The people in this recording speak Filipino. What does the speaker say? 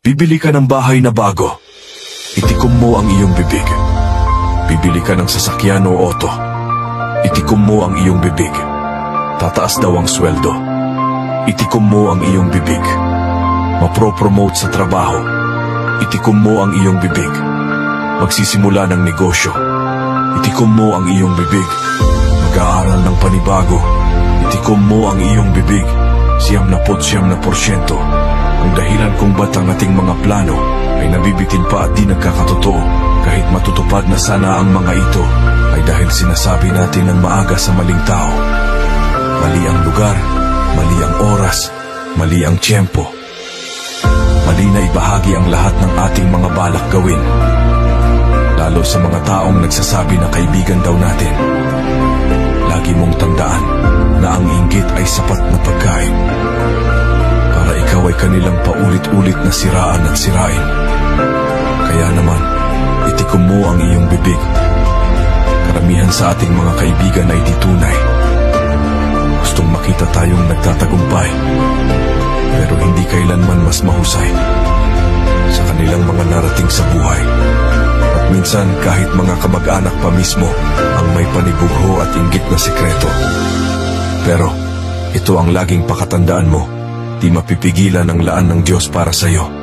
Bibili ka ng bahay na bago. Itikom mo ang iyong bibig. Bibili ka ng sasakyan o auto. Itikom mo ang iyong bibig. Tataas daw ang sweldo. Itikom mo ang iyong bibig. Mapro-promote sa trabaho. Itikom mo ang iyong bibig. Magsisimula ng negosyo. Itikom mo ang iyong bibig. Mag-aaral ng panibago. Itikom mo ang iyong bibig. 99%. Ang dahilan kung ba't ang ating mga plano ay nabibitin pa at di nagkakatotoo, kahit matutupad na sana ang mga ito, ay dahil sinasabi natin ng maaga sa maling tao. Mali ang lugar, mali ang oras, mali ang tiyempo. Mali na ibahagi ang lahat ng ating mga balak gawin, lalo sa mga taong nagsasabi na kaibigan daw natin. Lagi mong tandaan na ang inggit ay sapat na pagkain para ikaw ay kanilang paulit-ulit na siraan at sirain. Kaya naman, itikom mo ang iyong bibig. Karamihan sa ating mga kaibigan ay di tunay. Gustong makita tayong nagtatagumpay, pero hindi kailanman mas mahusay sa kanilang mga narating sa buhay. At minsan kahit mga kamag-anak pa mismo ang may panibugho at inggit na sikreto. Pero ito ang laging pakatandaan mo: di mapipigilan ang laan ng Diyos para sa iyo.